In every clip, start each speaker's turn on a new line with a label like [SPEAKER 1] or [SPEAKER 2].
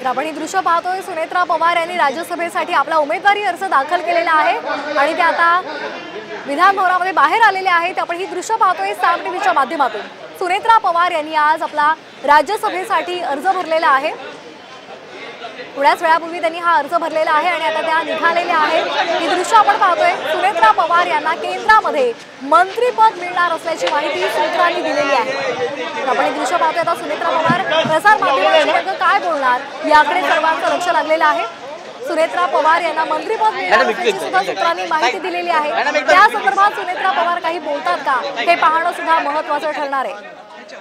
[SPEAKER 1] तर आपण ही दृश्य पाहतोय। सुनेत्रा पवार यांनी राज्यसभेसाठी आपला उमेदवारी अर्ज दाखल केलेला आहे आणि ते आता विधान भवनामध्ये बाहेर आलेले आहेत। आपण ही दृश्य पाहतोय साम टीव्हीच्या माध्यमातून। सुनेत्रा पवार यांनी आज आपला राज्यसभेसाठी अर्ज भरलेला आहे। थोड्याच वेळापूर्वी त्यांनी हा अर्ज भरलेला आहे आणि आता त्या निघालेल्या आहेत। ही दृश्य आपण पाहतोय। सुनेत्रा पवार यांना केंद्रामध्ये मंत्रीपद मिळणार असल्याची माहिती सूत्रांनी दिलेली आहे। आपण हे दृश्य पाहतोय। आता सुनेत्रा पवार प्रसार माध्यमांशी काय बोलणार याकडे सर्वांचं लक्ष लागलेलं आहे। सुनेत्रा पवार यांना मंत्रीपद मिळणार असल्याची सुद्धा सूत्रांनी माहिती दिलेली आहे। त्या संदर्भात सुनेत्रा पवार काही बोलतात का हे पाहणं सुद्धा महत्त्वाचं ठरणार आहे।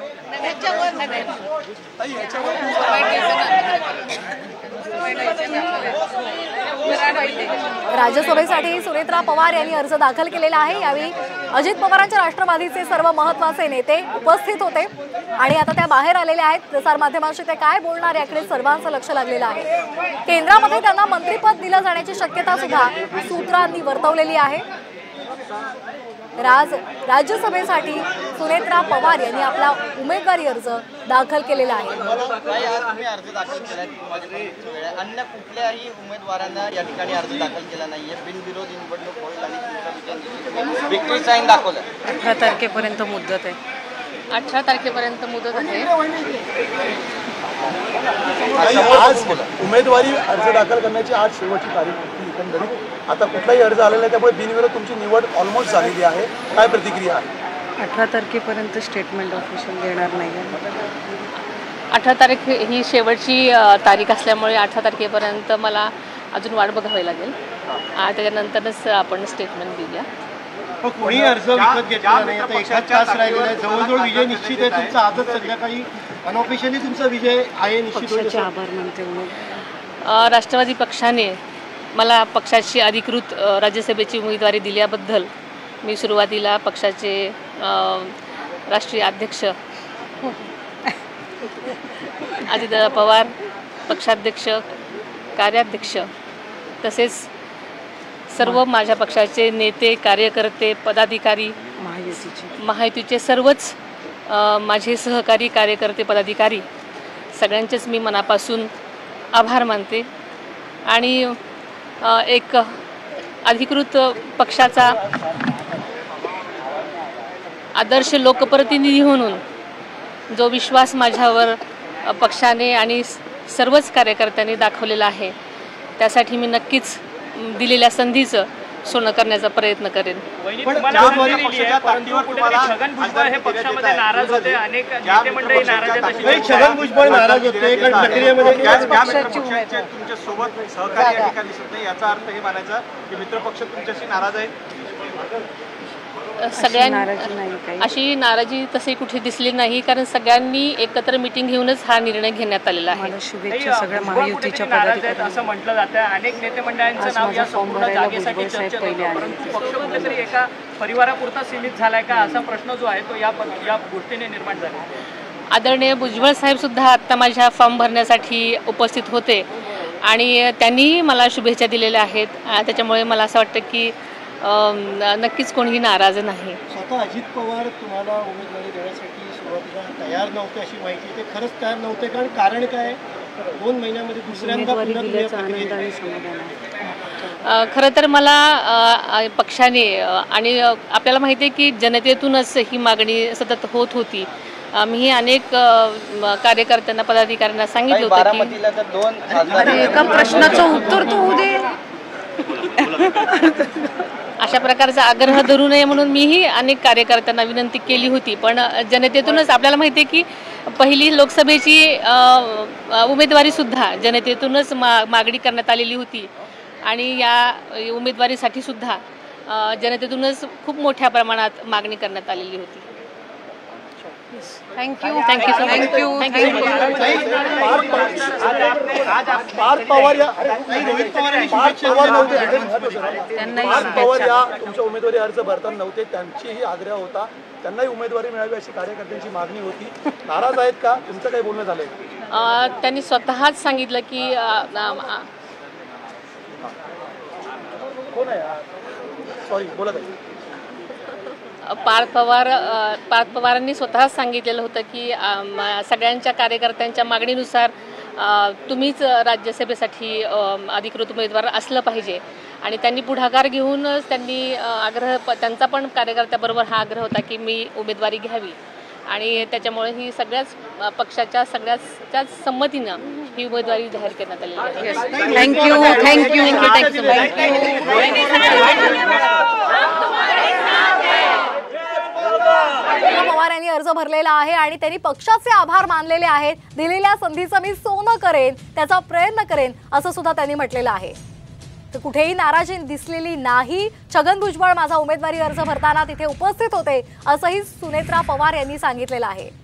[SPEAKER 1] राज्यसभेसाठी सुनेत्रा पवार यांनी अर्ज दाखल केलेला आहे। यावेळी अजित पवारांच्या राष्ट्रवादीचे सर्व महत्त्वाचे नेते उपस्थित होते आणि आता त्या बाहेर आलेल्या आहेत। प्रसार माध्यमांशी ते काय बोलणार याकडे सर्वांचं लक्ष लागलेलं आहे। केंद्रामध्ये त्यांना मंत्रीपद दिलं जाण्याची शक्यता सुद्धा सूत्रांनी वर्तवलेली आहे। राज्यसभेसाठी सुनेत्रा पवार यांनी आपला उमेदवारी अर्ज दाखल केलेला आहे।
[SPEAKER 2] अर्ज दाखल केला अन्य कुठल्याही उमेदवारांना या ठिकाणी अर्ज दाखल केला नाहीये। बिनविरोध निवडणूक होईल आणि विक्री साईन दाखवलं।
[SPEAKER 3] 18 तारखेपर्यंत मुदत आहे।
[SPEAKER 4] 18 तारखेपर्यंत मुदत आहे।
[SPEAKER 5] आज उमेदवारी अर्ज दाखल करण्याची आज शेवटची तारीख होती। एकंदरीत आता कुठलाही अर्ज आलेला आहे त्यामुळे बिनविरोध तुमची निवड ऑलमोस्ट झालेली आहे। काय प्रतिक्रिया आहे?
[SPEAKER 3] 18 तारखेपर्यंत स्टेटमेंट ऑफिशियल देणार नाही आहे।
[SPEAKER 4] 18 तारीख ही शेवटची तारीख असल्यामुळे 18 तारखेपर्यंत मला अजून वाट बघावी लागेल। त्याच्यानंतरच आपण स्टेटमेंट देऊया।
[SPEAKER 6] कोणी अर्ज विकत घेतला नाही। आता एकाच तास राहिलेला आहे। जवळजवळ विजय निश्चित आहे तुमचा। आजच संध्याकाळी अनऑफिशियली तुमचा विजय आहे निश्चित।
[SPEAKER 3] पक्षाचे आभार मानते
[SPEAKER 4] राष्ट्रवादी पक्षाने मला पक्षाची अधिकृत राज्यसभेची उमेदवारी दिल्याबद्दल मी सुरुवातीला पक्षाचे राष्ट्रीय अध्यक्ष अजित पवार, पक्षाध्यक्ष, कार्याध्यक्ष तसेच सर्व माझ्या पक्षाचे नेते, कार्यकर्ते, पदाधिकारी, महायुतीचे सर्वच माझे सहकारी, कार्यकर्ते, पदाधिकारी सगळ्यांचेच मी मनापासून आभार मानते आणि एक अधिकृत पक्षाचा आदर्श लोकप्रतिनिधी म्हणून जो विश्वास माझ्यावर पक्षाने आणि सर्वच कार्यकर्त्यांनी दाखवलेला आहे त्यासाठी मी नक्कीच दिलेल्या संधीचं सोनं करण्याचा प्रयत्न करेन।
[SPEAKER 7] छगन भुजबळ हे पक्षामध्ये नाराज होते। अनेक नेते मंडळी नाराज आहेत।
[SPEAKER 6] छगन भुजबळ नाराज होते
[SPEAKER 7] तुमच्या सोबत सहकारी या ठिकाणी दिसत नाही। याचा अर्थ हे मानायचा की मित्रपक्ष तुमच्याशी नाराज आहेत।
[SPEAKER 4] सगळ्यांनी अशी नाराजी तशी कुठे दिसली नाही कारण सगळ्यांनी एकत्र मीटिंग घेऊनच हा निर्णय घेण्यात आलेला आहे।
[SPEAKER 3] शुभेच्छा सगळ्या महायुतीच्या पदाधिकाऱ्यांना
[SPEAKER 7] असं म्हटलं जातं। अनेक नेते मंडळांचं नाव या संपूर्ण जागेसाठी चर्चेत होतं, परंतु पक्ष कुठेतरी एका परिवारापुरता सीमित झालाय का असा प्रश्न जो आहे तो या गोष्टीने निर्माण झाला।
[SPEAKER 4] आदरणीय भुजबळ साहेब सुद्धा आता माझ्या फॉर्म भरण्यासाठी उपस्थित होते आणि त्यांनी मला शुभेच्छा दिलेल्या आहेत। त्याच्यामुळे मला असं वाटतं की नक्कीच कोणीही नाराज नाही।
[SPEAKER 6] स्वतः अजित पवार तुम्हाला उमेदवारी देण्यासाठी सुरुवातीला तयार नव्हते अशी माहिती। ते खरंच तयार नव्हते कारण काय 2 महिन्यामध्ये दुसऱ्यांदा
[SPEAKER 4] खरं तर मला पक्षाने आणि आपल्याला माहिती आहे की जनतेतूनच ही मागणी सतत होत होती। मी अनेक कार्यकर्त्यांना, पदाधिकाऱ्यांना सांगितलं होतं की
[SPEAKER 3] एका प्रश्नाचं उत्तर तू दे
[SPEAKER 4] अशा प्रकारचा आग्रह धरू नये म्हणून मीही अनेक कार्यकर्त्यांना विनंती केली होती। पण जनतेतूनच आपल्याला माहिती आहे की पहिली लोकसभेची उमेदवारीसुद्धा जनतेतूनच मागणी करण्यात आलेली होती आणि या उमेदवारीसाठी सुद्धा जनतेतूनच खूप मोठ्या प्रमाणात मागणी करण्यात आलेली होती।
[SPEAKER 3] थँक्यू
[SPEAKER 5] पार्थ पवार या तुमच्या उमेदवारी अर्ज भरताना नव्हते, त्यांचीही आग्रह होता, त्यांनाही उमेदवारी मिळावी अशी कार्यकर्त्यांची मागणी होती। नाराज आहेत का? तुमचं काही बोलणं झालंय?
[SPEAKER 4] त्यांनी स्वतःच सांगितलं की
[SPEAKER 5] कोण आहे? सॉरी बोला ताई।
[SPEAKER 4] पार्थ पवारांनी स्वतःच सांगितलेलं होतं की सगळ्यांच्या कार्यकर्त्यांच्या मागणीनुसार तुम्हीच राज्यसभेसाठी अधिकृत उमेदवार असलं पाहिजे आणि त्यांनी पुढाकार घेऊनच त्यांनी त्यांचा पण कार्यकर्त्याबरोबर हा आग्रह होता की मी उमेदवारी घ्यावी आणि त्याच्यामुळे ही सगळ्याच पक्षाच्या सगळ्याच संमतीनं ही उमेदवारी जाहीर करण्यात आलेली आहे.
[SPEAKER 1] पवार यांनी अर्ज भरलेला आहे आणि त्यांनी पक्षाचे आभार मानलेले आहेत. दिलेल्या संधीचं मी सोनं करेन, त्याचा प्रयत्न करेन असं सुद्धा त्यांनी म्हटलेलं आहे. तर कुठेही नाराजी दिसलेली नाही. छगन भुजबळ माझा उमेदवारी अर्ज भरताना तिथे उपस्थित होते असंही सुनेत्रा पवार यांनी सांगितलेलं आहे.